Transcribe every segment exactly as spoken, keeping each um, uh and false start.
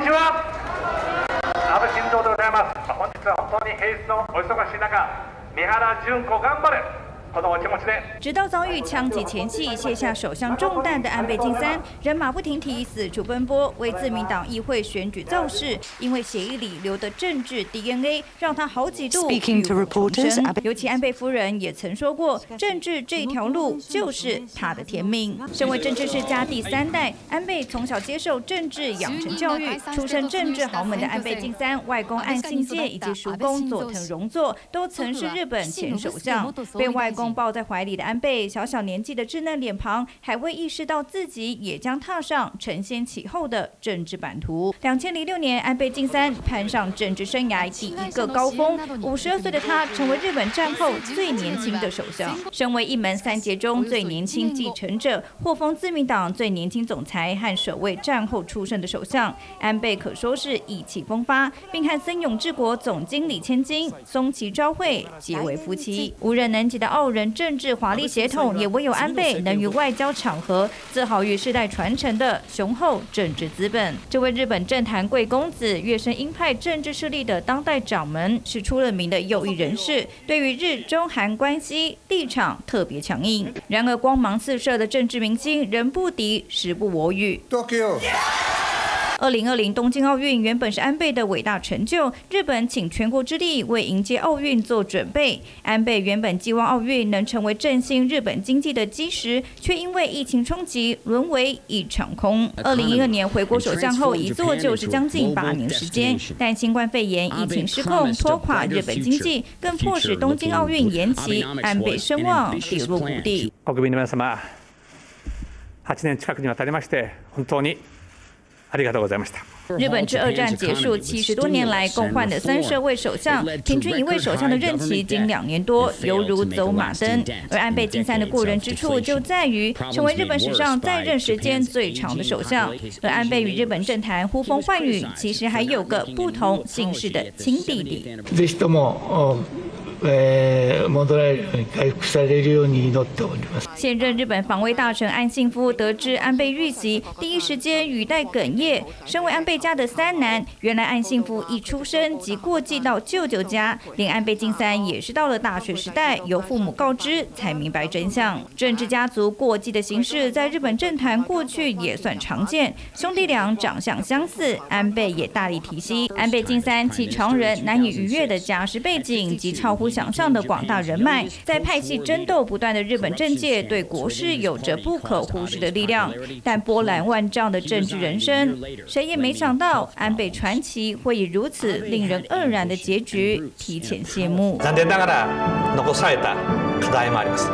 ちは。安倍晋三でございます。本日は本当に平日のお忙しい中、三原純子頑張れ。 直到遭遇枪击前夕卸下手上中弹的安倍晋三，仍马不停蹄四处奔波，为自民党议会选举造势。因为血液里流的政治 D N A， 让他好几度浴火重生。尤其安倍夫人也曾说过，政治这条路就是他的天命。身为政治世家第三代，安倍从小接受政治养成教育，出身政治豪门的安倍晋三，外公岸信介以及叔公佐藤荣作都曾是日本前首相，被外公 抱在怀里的安倍，小小年纪的稚嫩脸庞，还未意识到自己也将踏上承先启后的政治版图。两千零六年，安倍晋三攀上政治生涯第一个高峰，五十二岁的他成为日本战后最年轻的首相。身为一门三杰中最年轻继承者，获封自民党最年轻总裁和首位战后出身的首相，安倍可说是意气风发，并和森永治国总经理千金松崎昭惠结为夫妻。无人能及的傲人 政治华丽血统，也唯有安倍能于外交场合自豪于世代传承的雄厚政治资本。这位日本政坛贵公子，跃升鹰派政治势力的当代掌门，是出了名的右翼人士，对于日中韩关系立场特别强硬。然而，光芒四射的政治明星，人不敌，时不我与。二零二零东京奥运原本是安倍的伟大成就，日本倾全国之力为迎接奥运做准备。安倍原本寄望奥运能成为振兴日本经济的基石，却因为疫情冲击沦为一场空。二零一二年回国首相后，一做就是将近八年时间，但新冠肺炎疫情失控，拖垮日本经济，更迫使东京奥运延期，安倍声望跌落谷底。 国民の皆様、八年近くにわたりまして本当に ありがとうございました。 日本自二战结束七十多年来，共换了三十二位首相，平均一位首相的任期仅两年多，犹如走马灯。而安倍晋三的过人之处就在于成为日本史上在任时间最长的首相。而安倍与日本政坛呼风唤雨，其实还有个不同姓氏的亲弟弟。 ぜひとも えー、戻られるように回復されるように祈っております。 现任日本防卫大臣岸信夫得知安倍遇袭，第一时间语带哽咽。身为安倍家的三男，原来岸信夫一出生即过继到舅舅家，连安倍晋三也是到了大学时代由父母告知才明白真相。政治家族过继的形式在日本政坛过去也算常见，兄弟俩长相相似，安倍也大力提携。安倍晋三其常人难以逾越的家世背景及超乎 想象的广大人脉，在派系争斗不断的日本政界，对国事有着不可忽视的力量。但波澜万丈的政治人生，谁也没想到安倍传奇会以如此令人愕然的结局提前谢幕。 残念ながら残された課題もあります。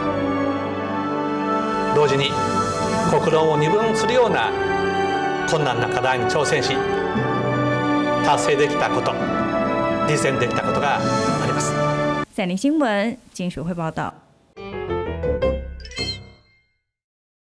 同時に国論を二分するような困難な課題に挑戦し、達成できたこと、実践できたことがあります。 三立新闻金水会报道。